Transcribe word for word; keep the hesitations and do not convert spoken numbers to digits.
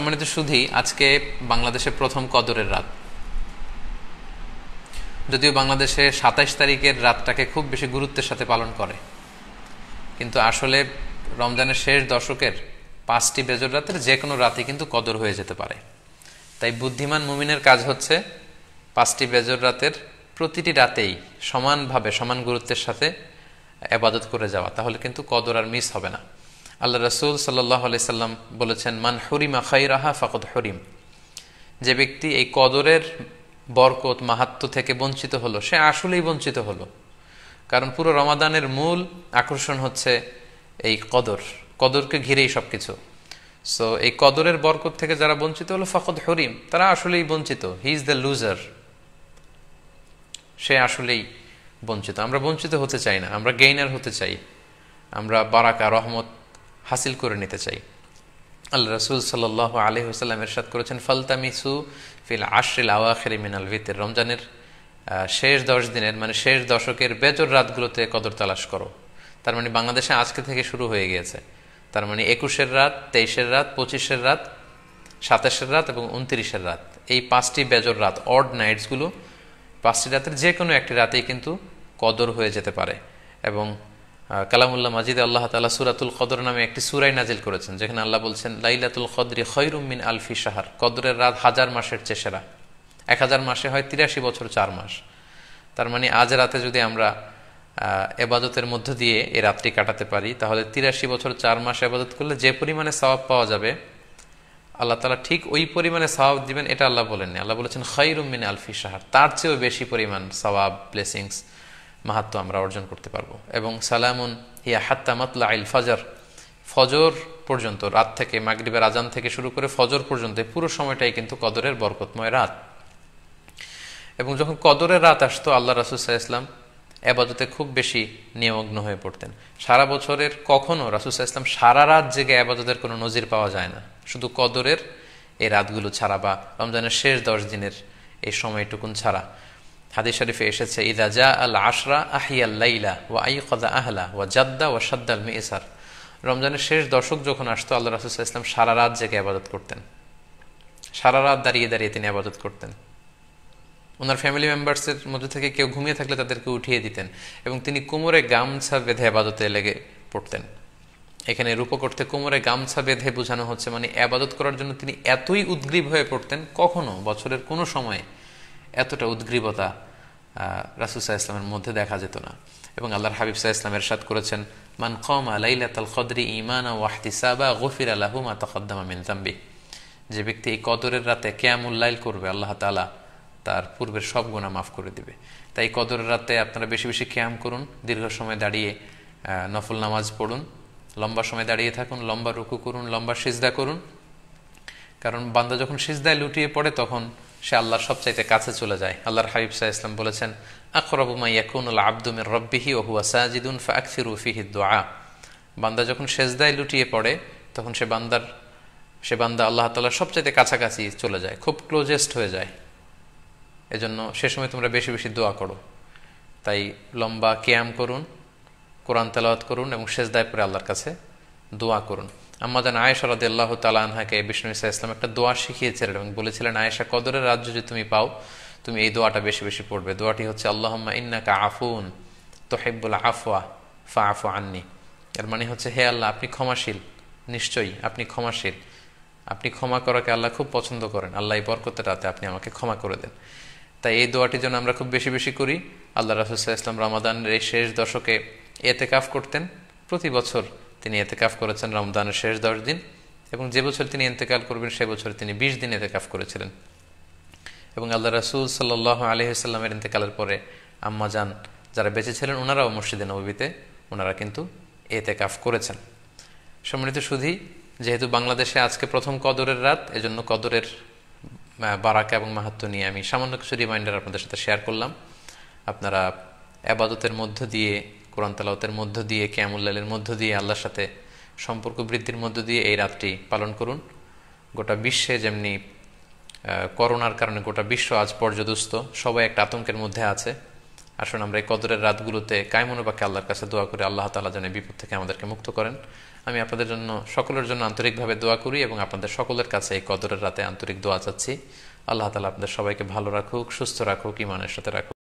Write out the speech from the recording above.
সম্মানিত সুধী, আজকে বাংলাদেশের প্রথম কদরের রাত। যদিও বাংলাদেশে সাতাইশ তারিখের রাতটাকে খুব বেশি গুরুত্বের সাথে পালন করে, কিন্তু আসলে রমজানের শেষ দশকের পাঁচটি বেজর রাতের যে কোনো রাতে কিন্তু কদর হয়ে যেতে পারে। তাই বুদ্ধিমান মুমিনের কাজ হচ্ছে পাঁচটি বেজর রাতের প্রতিটি রাতেই সমানভাবে সমান গুরুত্বের সাথে ইবাদত করে যাওয়া, তাহলে কিন্তু কদর আর মিস হবে না। আল্লাহ রাসূল সাল্লাল্লাহু আলাইহি সাল্লাম বলেছেন, মান হুরিমা খায়রাহা ফাকাদ হুরিম। যে ব্যক্তি এই কদরের বরকত মাহাত্ম্য থেকে বঞ্চিত হলো, সে আসলেই বঞ্চিত হলো। কারণ পুরো রমাদানের মূল আকর্ষণ হচ্ছে এই কদর, কদরকে ঘিরেই সবকিছু। সো এই কদরের বরকত থেকে যারা বঞ্চিত হলো ফাকাদ হুরিম, তারা আসলেই বঞ্চিত। হি ইজ দ্য লুজার, সে আসলেই বঞ্চিত। আমরা বঞ্চিত হতে চাই না, আমরা গেইনার হতে চাই, আমরা বারাকা রহমত হাসিল করে নিতে চাই। আল্লাহ রাসূল সাল্লাল্লাহু আলাইহি ওয়াসাল্লাম ইরশাদ করেছেন, ফালতামিসু ফিল আশরিল আওয়াখির মিনাল ভিতর। রমজানের শেষ দশ দিনের মানে শেষ দশকের বেজর রাতগুলোতে কদর তালাশ করো। তার মানে বাংলাদেশে আজকে থেকে শুরু হয়ে গিয়েছে। তার মানে একুশের রাত, তেইশের রাত, পঁচিশের রাত, সাতাশের রাত এবং উনত্রিশের রাত, এই পাঁচটি বেজর রাত, অড নাইটসগুলো, পাঁচটি রাতের যে কোনো একটি রাতেই কিন্তু কদর হয়ে যেতে পারে। এবং কালামুল্লাহ মাজিদে আল্লাহ তাআলা সূরাতুল কদর নামে একটি সূরাই নাজিল করেছেন, যেখানে আল্লাহ বলছেন, লাইলাতুল কদরি খায়রুম মিন আলফি শাহর। কদরের রাত হাজার মাসের চেয়ে সেরা। এক হাজার মাসে হয় তিরাশি বছর চার মাস। তার মানে আজ রাতে যদি আমরা এবাদতের মধ্য দিয়ে এই রাত্রি কাটাতে পারি, তাহলে তিরাশি বছর চার মাস এবাদত করলে যে পরিমাণে সওয়াব পাওয়া যাবে, আল্লাহ তাআলা ঠিক ওই পরিমাণে সওয়াব দিবেন, এটা আল্লাহ বলেননি। আল্লাহ বলেছেন খায়রুম মিন আলফি শাহর, তার চেয়েও বেশি পরিমাণ সওয়াব, ব্লেসিংস, মাহাত্ম্য আমরা অর্জন করতে পারবো। এবং সালামুন হিয়া হাত্তা মাতলাইল ফজর, ফজর পর্যন্ত, রাত থেকে মাগরিবের আজান থেকে শুরু করে ফজর পর্যন্ত পুরো সময়টাই কিন্তু কদরের বরকতময় রাত। এবং যখন কদরের রাত আসতো, আল্লাহ রাসূল সাল্লাল্লাহু আলাইহি ওয়াসাল্লাম ইবাদতে খুব বেশি নিমগ্ন হয়ে পড়তেন। সারা বছরের কখনো রাসূল সাল্লাল্লাহু আলাইহি ওয়াসাল্লাম সারা রাত জেগে ইবাদতের কোনো নজির পাওয়া যায় না, শুধু কদরের এই রাতগুলো ছাড়া বা রমজানের শেষ দশ দিনের এই সময়টুকুন ছাড়া। হাদিস শরীফে এসেছে, ইযা জা আল আশরা আহিয়াল লাইলা ওয়া আইকাযা আহলা ওয়া জাদ্দা ওয়া শাদ্দাল মিসার। রমজানের শেষ দশক যখন আসতো, আল্লাহ রাসূল সাল্লাল্লাহু আলাইহি ওয়াসাল্লাম সারা রাত জেগে ইবাদত করতেন, সারা রাত দাঁড়িয়ে দাঁড়িয়ে তিনি ইবাদত করতেন। ওনার ফ্যামিলি মেম্বার্সের মধ্যে থেকে কেউ ঘুমিয়ে থাকলে তাদেরকে উঠিয়ে দিতেন, এবং তিনি কোমরে গামছা বেঁধে ইবাদতে লেগে পড়তেন। এখানে রূপ করতে কোমরে গামছা বেঁধে বোঝানো হচ্ছে মানে ইবাদত করার জন্য তিনি এতই উদ্গ্রীব হয়ে পড়তেন, কখনো বছরের কোনো সময়ে এতটা উদ্গ্রীবতা রাসূল সাল্লাল্লাহু আলাইহি ওয়াসাল্লামের মধ্যে দেখা যেত না। এবং আল্লাহর হাবিব সাল্লাল্লাহু আলাইহি ওয়াসাল্লাম ইরশাদ করেছেন, মান কামা লাইলাতাল কদরি ঈমানান ওয়া ইহতিসাবা গুফিরা লাহু মা তাকদ্দামা মিন যামবি। যে ব্যক্তি এই কদরের রাতে কিয়ামুল লাইল করবে, আল্লাহ তাআলা তার পূর্বের সব গুনাহ মাফ করে দিবে। তাই কদরের রাতে আপনারা বেশি বেশি কিয়াম করুন, দীর্ঘ সময় দাঁড়িয়ে নফল নামাজ পড়ুন, লম্বা সময় দাঁড়িয়ে থাকুন, লম্বা রুকু করুন, লম্বা সিজদা করুন। কারণ বান্দা যখন সিজদায় লুটিয়ে পড়ে, তখন সে আল্লাহর সবচাইতে কাছে চলে যায়। আল্লাহর হাবিব সাল্লাল্লাহু আলাইহি ওয়াসাল্লাম বলেছেন, আকরাবু মা ইয়াকুনুল আবদু মির রাব্বিহি ওয়া হুয়া সাজিদুন ফাআকসিরু ফিহি দুআ। বান্দা যখন সিজদায় লুটিয়ে পড়ে, তখন সে বান্দার সে বান্দা আল্লাহ তাআলার সবচাইতে কাছাকাছি চলে যায়, খুব ক্লোজেস্ট হয়ে যায়। এজন্য সে সময় তোমরা বেশি বেশি দোয়া করো। তাই লম্বা কিয়াম করুন, কোরআন তেলাওয়াত করুন এবং সিজদায় পড়ে আল্লাহর কাছে দোয়া করুন। আম্মা জান আয়েশা রাদিয়াল্লাহু তাআলা আনহাকে বিষ্ণু ইসা ইসলাম একটা দোয়া শিখিয়েছিলেন এবং বলেছিলেন, আয়েশা, কদরের রাত যদি তুমি পাও, তুমি এই দোয়াটা বেশি বেশি পড়বে। দোয়াটি হচ্ছে, আল্লাহুম্মা ইন্নাকা আফুন তুহিব্বুল আফওয়া ফাআফু আন্নি। এর মানে হচ্ছে, হে আল্লাহ, আপনি ক্ষমাশীল, নিশ্চয়ই আপনি ক্ষমাশীল, আপনি ক্ষমা করাকে আল্লাহ খুব পছন্দ করেন, আল্লাহ এই বরকতের রাতে আপনি আমাকে ক্ষমা করে দেন। তাই এই দোয়াটি যেন আমরা খুব বেশি বেশি করি। আল্লাহ রাসূল সাল্লাল্লাহু আলাইহি ওয়াসাল্লাম রমাদানের এই শেষ দশকে ইতিকাফ করতেন। প্রতি বছর তিনি ইতিকাফ করেছেন রমজানের শেষ দশ দিন, এবং যে বছর তিনি ইন্তেকাল করবেন সে বছর তিনি বিশ দিন ইতিকাফ করেছিলেন। এবং আল্লাহ রাসূল সাল্লাল্লাহু আলাইহি ওয়াসাল্লামের ইন্তেকালের পরে আম্মা জান যারা বেঁচে ছিলেন, ওনারাও মসজিদে নববীতে ওনারা কিন্তু ইতিকাফ করেছেন। সম্মানিত সুধী, যেহেতু বাংলাদেশে আজকে প্রথম কদরের রাত, এজন্য কদরের বারাকা এবং মাহাত্ম্য নিয়ে আমি সামান্য কিছু রিমাইন্ডার আপনাদের সাথে শেয়ার করলাম। আপনারা ইবাদতের মধ্য দিয়ে, কোরআন তেলাওয়াতের মধ্য দিয়ে, কিয়ামুল লাইলের মধ্য দিয়ে, আল্লাহর সাথে সম্পর্ক বৃদ্ধির মধ্য দিয়ে এই রাতটি পালন করুন। গোটা বিশ্বে যেমনি করোনার কারণে গোটা বিশ্ব আজ পর্যদুস্ত, সবাই একটা আতঙ্কের মধ্যে আছে। আসুন আমরা এই কদরের রাতগুলোতে কায়মনোবাক্যে আল্লাহর কাছে দোয়া করি, আল্লাহ তাআলা যেন এই বিপদ থেকে আমাদেরকে মুক্ত করেন। আমি আপনাদের জন্য সকলের জন্য আন্তরিকভাবে দোয়া করি এবং আপনাদের সকলের কাছে এই কদরের রাতে আন্তরিক দোয়া চাচ্ছি। আল্লাহ তাআলা আপনাদের সবাইকে ভালো রাখুক, সুস্থ রাখুক, ঈমানের সাথে রাখুক।